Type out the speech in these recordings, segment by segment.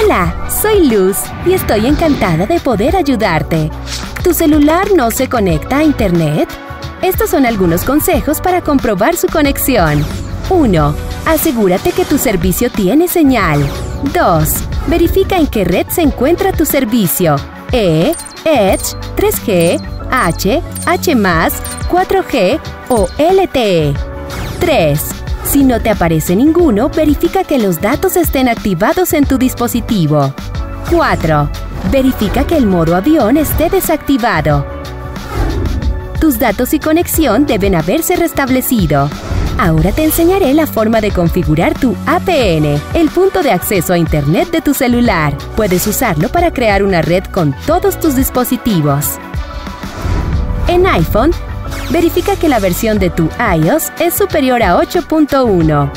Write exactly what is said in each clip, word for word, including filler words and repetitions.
Hola, soy Luz y estoy encantada de poder ayudarte. ¿Tu celular no se conecta a Internet? Estos son algunos consejos para comprobar su conexión. uno. Asegúrate que tu servicio tiene señal. dos. Verifica en qué red se encuentra tu servicio. E, Edge, tres G, H, H más, cuatro G o L T E. tres. Si no te aparece ninguno, verifica que los datos estén activados en tu dispositivo. cuatro. Verifica que el modo avión esté desactivado. Tus datos y conexión deben haberse restablecido. Ahora te enseñaré la forma de configurar tu A P N, el punto de acceso a Internet de tu celular. Puedes usarlo para crear una red con todos tus dispositivos. En iPhone, verifica que la versión de tu iOS es superior a ocho punto uno.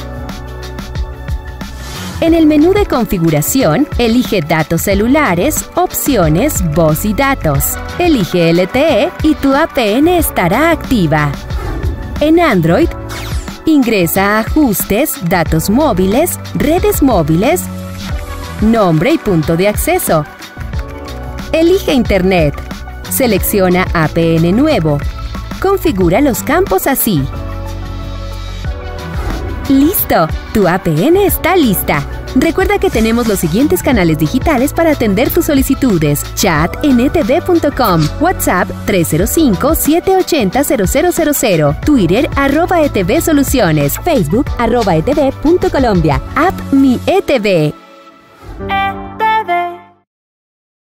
En el menú de configuración, elige Datos celulares, Opciones, Voz y datos. Elige L T E y tu A P N estará activa. En Android, ingresa a Ajustes, Datos móviles, Redes móviles, Nombre y punto de acceso. Elige Internet. Selecciona A P N nuevo. Configura los campos así. ¡Listo! Tu A P N está lista. Recuerda que tenemos los siguientes canales digitales para atender tus solicitudes. Chat en e t v punto com, WhatsApp tres cero cinco, siete ocho cero, cero cero cero cero, Twitter arroba etv soluciones, Facebook arroba etv punto colombia, App Mi E T V.